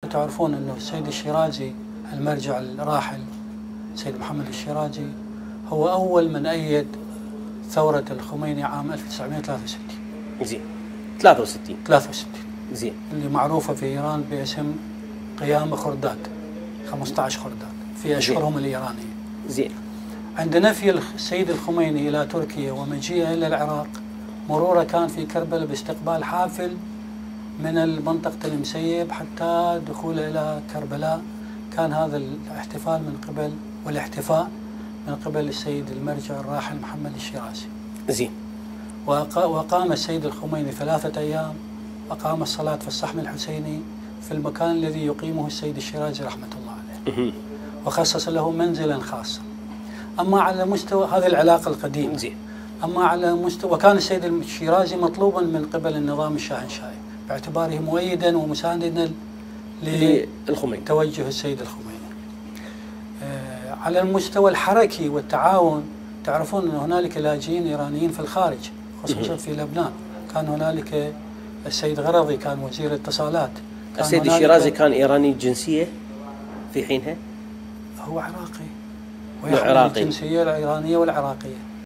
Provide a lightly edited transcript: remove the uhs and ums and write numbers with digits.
تعرفون أنه السيد الشيرازي المرجع الراحل سيد محمد الشيرازي هو أول من أيد ثورة الخميني عام 1963. زين. 63 زين. اللي معروفة في إيران باسم قيام خرداد، 15 خرداد في أشهرهم الإيرانية. زين. عند نفي السيد الخميني إلى تركيا ومجيئه إلى العراق، مروره كان في كربلاء باستقبال حافل من منطقة المسيب حتى دخوله إلى كربلاء. كان هذا الاحتفال والاحتفاء من قبل السيد المرجع الراحل محمد الشيرازي. زين. وقام السيد الخميني 3 أيام، أقام الصلاة في الصحن الحسيني في المكان الذي يقيمه السيد الشيرازي رحمة الله عليه، وخصص له منزلا خاصا. أما على مستوى هذه العلاقة القديمة، زين. أما على مستوى، وكان السيد الشيرازي مطلوبا من قبل النظام الشاهنشاهي باعتباره مؤيدا ومساندا للخميني، توجه السيد الخميني. على المستوى الحركي والتعاون، تعرفون أن هنالك لاجئين إيرانيين في الخارج خصوصا في لبنان. كان هنالك السيد غرضي كان وزير الاتصالات. السيد الشيرازي كان إيراني الجنسية في حينها؟ هو عراقي ويحمل الجنسية الإيرانية والعراقية.